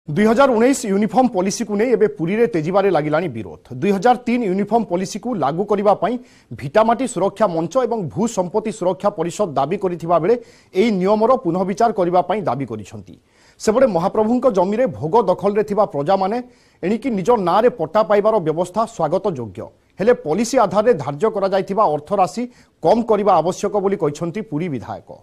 2019 uniform policy को नहीं पुरी रे तेजिबारे लागिलानी विरोध 2003 यूनिफॉर्म पॉलिसी को लागू करिबा पई भिटामाटी सुरक्षा मंच एवं भू संपत्ति सुरक्षा परिषद दाबी करिथिबा बेले एई नियमर पुनर्विचार करिबा पई दाबी करिसंती। सेबडे महाप्रभुंक जमी रे भोग दखल रे थिबा प्रजा माने एणिकी निज ना रे पट्टा पाइबार व्यवस्था स्वागत योग्य हेले पॉलिसी आधार रे धार्य करा जायथिबा अर्थ राशि कम करिबा आवश्यक बोली कहिसंती पुरी विधायक।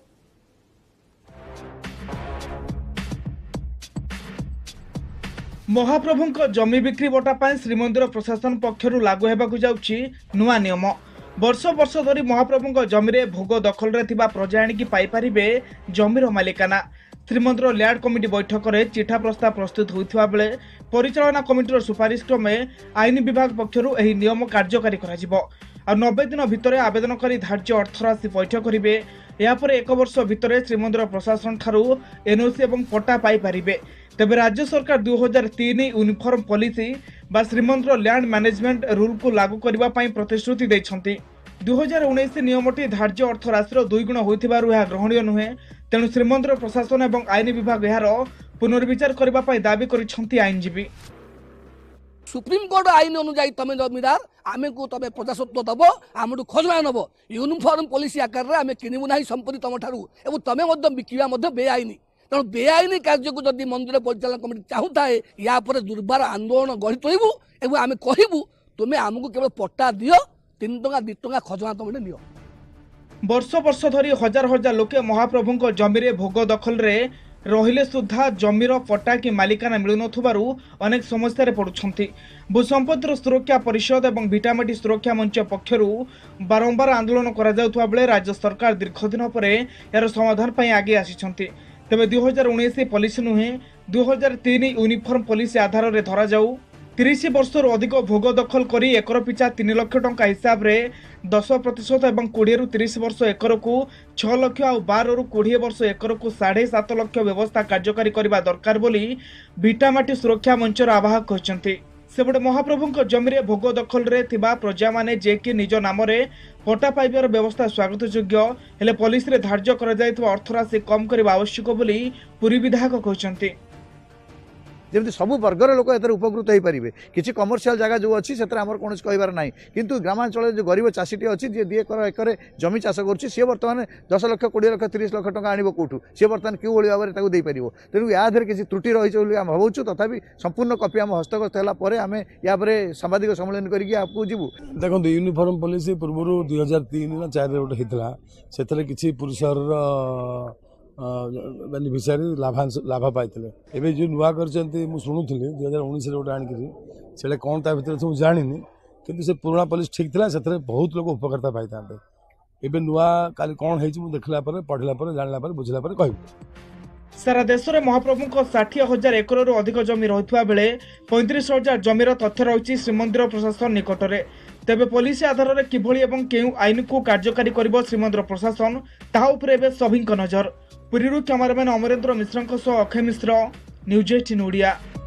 महाप्रभुंक जमी बिक्री बटा पाई श्रीमंदिर प्रशासन पक्षरु लागू हेबाकु जाउछि नुआ नियम। वर्ष वर्ष धरी महाप्रभुंक जमी रे भोग दखल रे थिबा प्रजा आनिकी पाई परिबे जमीर मालिकाना। श्रीमंदिर ल्याड कमिटी बैठक रे चिठा प्रस्ताव प्रस्तुत होइथिबा बेले परिचालना कमिटीर सुपारिश क्रमे आईन विभाग पक्षरु एही नियम कार्यकारी करा जिवो आ 90 दिन भितर आवेदनकारी धार्य अर्थराशि पैठ करिवे। यापर एक वर्ष भितर श्रीमंदिर प्रशासन ठारू एनओसी एवं पट्टा पाई परिबे। तेबे राज्य सरकार 2003 यूनिफॉर्म पॉलिसी बा श्रीमंदिर लैंड मैनेजमेंट रूल को लागू करबा पई प्रतिश्रुति दैछंती। 2019 नियमटी धार्य अर्थ राशिर 2 गुण होइथिबारु यह ग्रहणीय नुहे। तेणु श्रीमंदिर प्रशासन एवं आईन विभाग यार पुनर्विचार करबा पई दाबी करिसंती आईनजीवी। सुप्रीम कोर्ट आईन अनुसार तमे जमीदार आमे को तमे प्रजासत्व दबो आमडु खजना नबो यूनिफॉर्म पॉलिसी आकार रे आमे किनिबु नाही संपत्ति तम ठारू एवं तमे मध्य बिकिबा मध्य बेआईनी। तेणु बेआईनी कार्य को जदि मंदिर परिचालन कमिटी चाहूए या दुर्बार आंदोलन गढ़ी तोलू एवं आम कहबू तुम्हें आमको केवल पट्टा दियो 3 टंका 2 टंका खजना तुम नियो। वर्ष वर्ष धरी हजार हजार लोके महाप्रभुंक जमी रे भोग दखल रे रहिले सुधा जमीर पट्टा कि मालिकाना मिलुनथुबारु अनेक समस्या रे पडुछंती। भूसंपत्तिर सुरक्षा परिषद एवं भिटामाटी सुरक्षा मंच पक्षरु बारंबार आंदोलन करा जाउथुवा बेले राज्य सरकार दीर्घ दिन परे यार समाधान पई आगे आसीछंती। तेबे 2019 पॉलिसी नुहे 2003 यूनिफॉर्म पॉलिसी आधार रे धरा जाऊ 30 वर्षर अधिक भोग दखल करी एकर पिछा 3 लाख टंका हिसाब रे 10% एवं 20 रु 30 वर्ष एकर को 6 लाख और 12 रु 20 वर्ष एकर को 7.5 लाख व्यवस्था कार्यकारी करबा दरकार बोली भिटामाटी सुरक्षा मंचर आवाहक कहचंती। सेबडे महाप्रभुंक जमी रे भोग दखल रे थिबा प्रजा माने जे कि निज नाम रे पट्टा पाइबार व्यवस्था स्वागत योग्य हेले पॉलिसी रे धार्य करा जायथिबा अर्थ राशि कम करबा आवश्यक बोली पुरी विधायक कहचंती। जमी सब वर्गर लोक एतर उपकृत हो पारे किसी कमर्शियल जगह जो अच्छी से कौन कहबार ना किंतु ग्रामांचल जो गरीब चाषीटी अच्छी जी 2 एकर जमी चाष कर बर्तमान 10 लाख 20 लाख 30 लाख टका आण कौटू सी बर्तमान क्यों भाव में ताकू देपर तेणु या किसी त्रुटि रही आम भावुँ तथापि संपूर्ण कॉपी आम हस्तगत होगापर आम या सांबादिक सम्मेलन करके जीवु। देखो यूनिफॉर्म पॉलिसी पूर्व 2003 ना 4 गोटे होता से किसी पुरुष बेनिफिशियरी लाभ पाई एवं जो नुआ कर शुणुली 2019 गोटे आणिक से कौन ता भर मुझे जानी किंतु से पुराना पॉलिसी ठीक था से बहुत लोग उपकारिता पाई था एवं नुआ काली कौन है देखला पढ़ला जानला बुझला कह सारा देश में महाप्रभु 60,000 एकर अधिक जमी रही बेले 35,000 जमीर तथ्य रही श्रीमंदिर प्रशासन निकट में। तेबे पॉलिसी आधार में किभली एवं केउ आईन को कार्यकारी करिबो श्रीमंदिर प्रशासन ताहा उपरे एबे सभिंक नजर। पुरीरू कैमरामैन अमरेंद्र मिश्रंक सह अक्षय मिश्र, न्यूज 18 ओडिया।